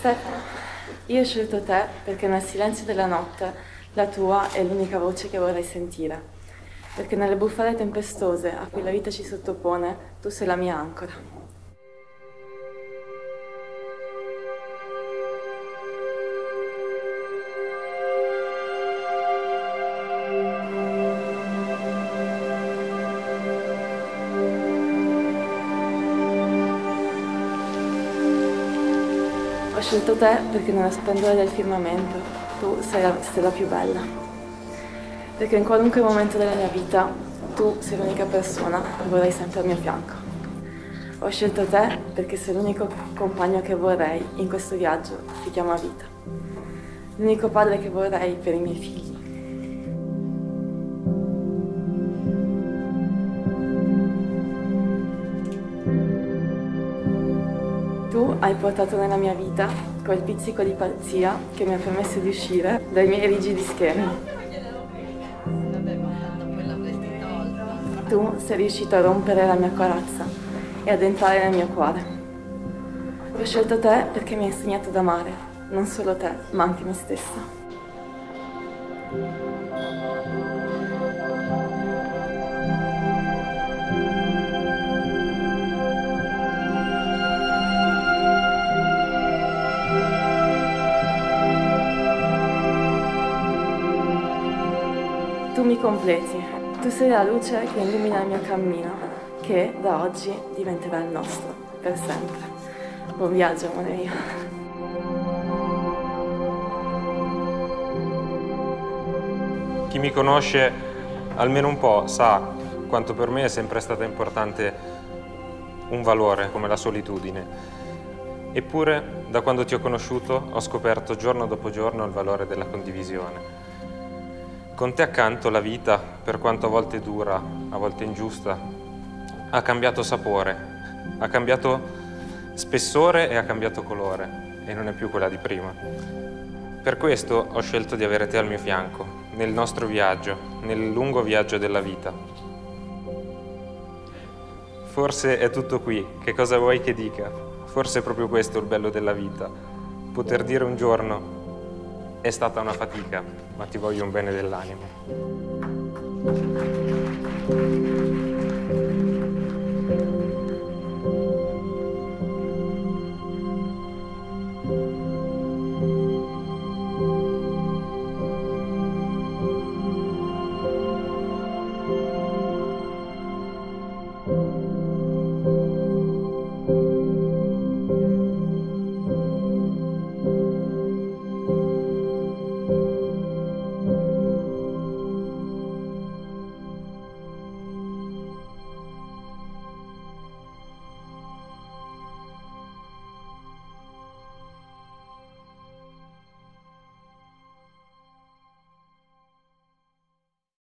Stefano, io ho scelto te perché nel silenzio della notte la tua è l'unica voce che vorrei sentire. Perché nelle bufale tempestose a cui la vita ci sottopone, tu sei la mia ancora. Ho scelto te perché nello splendore del firmamento tu sei la stella più bella. Perché in qualunque momento della mia vita tu sei l'unica persona che vorrei sempre al mio fianco. Ho scelto te perché sei l'unico compagno che vorrei in questo viaggio che si chiama vita. L'unico padre che vorrei per i miei figli. Tu hai portato nella mia vita quel pizzico di pazzia che mi ha permesso di uscire dai miei rigidi schemi. Tu sei riuscito a rompere la mia corazza e ad entrare nel mio cuore. Ho scelto te perché mi hai insegnato ad amare, non solo te, ma anche me stessa. Tu mi completi, tu sei la luce che illumina il mio cammino, che da oggi diventerà il nostro, per sempre. Buon viaggio, amore mio. Chi mi conosce almeno un po' sa quanto per me è sempre stata importante un valore come la solitudine. Eppure, da quando ti ho conosciuto, ho scoperto giorno dopo giorno il valore della condivisione. Con te accanto la vita, per quanto a volte dura, a volte ingiusta, ha cambiato sapore, ha cambiato spessore e ha cambiato colore, e non è più quella di prima. Per questo ho scelto di avere te al mio fianco, nel nostro viaggio, nel lungo viaggio della vita. Forse è tutto qui, che cosa vuoi che dica? Forse è proprio questo il bello della vita, poter dire un giorno è stata una fatica, ma ti voglio un bene dell'animo.